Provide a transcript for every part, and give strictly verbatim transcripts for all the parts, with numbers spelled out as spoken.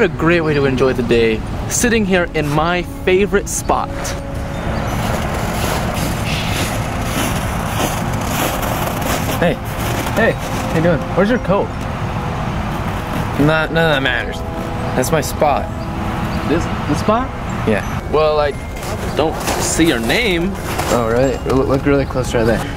a great way to enjoy the day, sitting here in my favorite spot. Hey, hey, how you doing? Where's your coat? Not, none of that matters. That's my spot. This, this spot? Yeah. Well, I don't see your name. Oh, really? Look, look really close right there.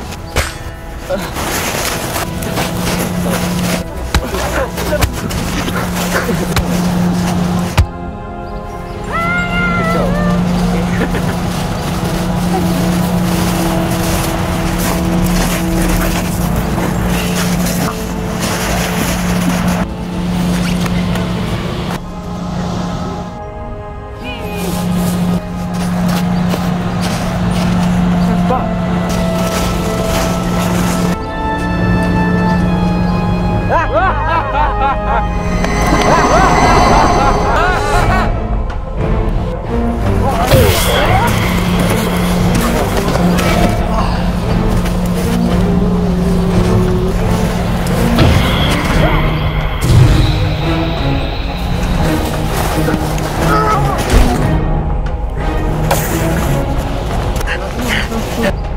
Yeah.